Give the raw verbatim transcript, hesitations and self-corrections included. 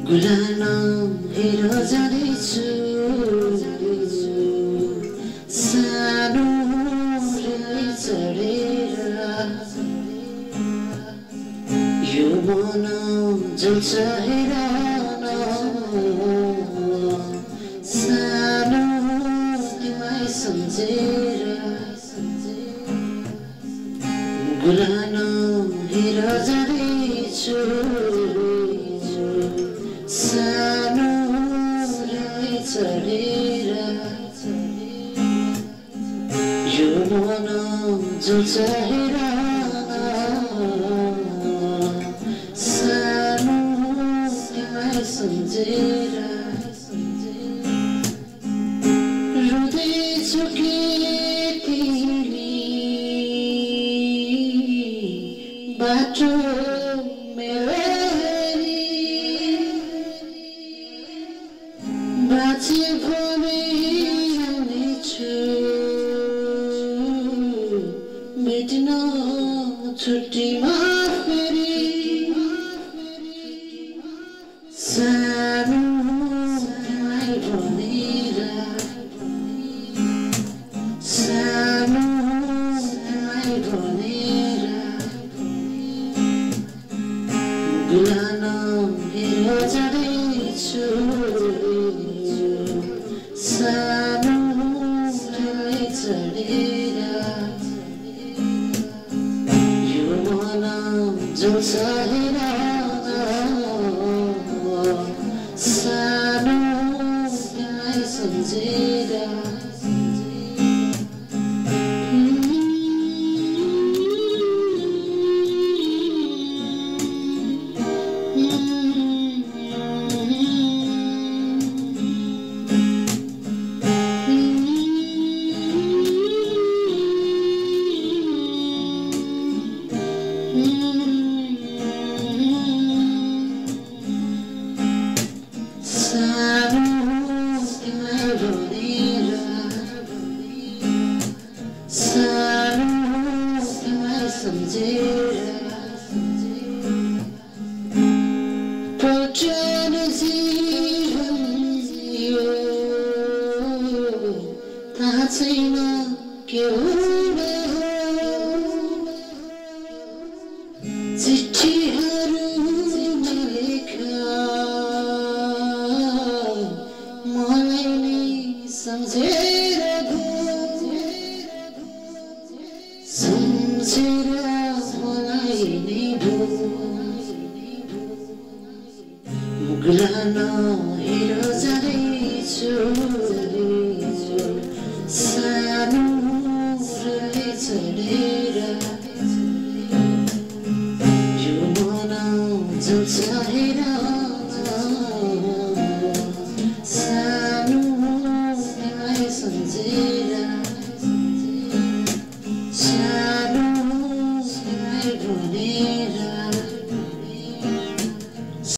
गुलानो हेरो जाँदैछु सानो रेलले चढेर यो मन जल्छ हेर न सानो तिमीलाई सम्झेर गुलानो हेरो जाँदैछु सानो रेलले चढेर यो मन जल्छ हेर सानो तिमीलाई सम्झेर रुँदैछु कि तिमी बाटो मेरो बाँचे भने आउनेछु भेट्न छुट्टीमा फेरि सानो तिमीलाई भनेर सानो तिमीलाई भनेर गुलानो हेरो जाँदैछु सानो रेलले चढेर यो मन जल्छ हेर सानो तिमीलाई सम्झेर सानो तिमीलाई भनेर सानो तिमीलाई सम्झेर पल्टन जीवन यो थाहा छैन के हुने हो चिठीहरूमा लेखा मलाई नै सम्झेर सम्झेर मलाई नै भो गुलानो हेरो जाँदैछु सानो रेलले चढेर यो मन जल्छ हेर सानो तिमीलाई सम्झेर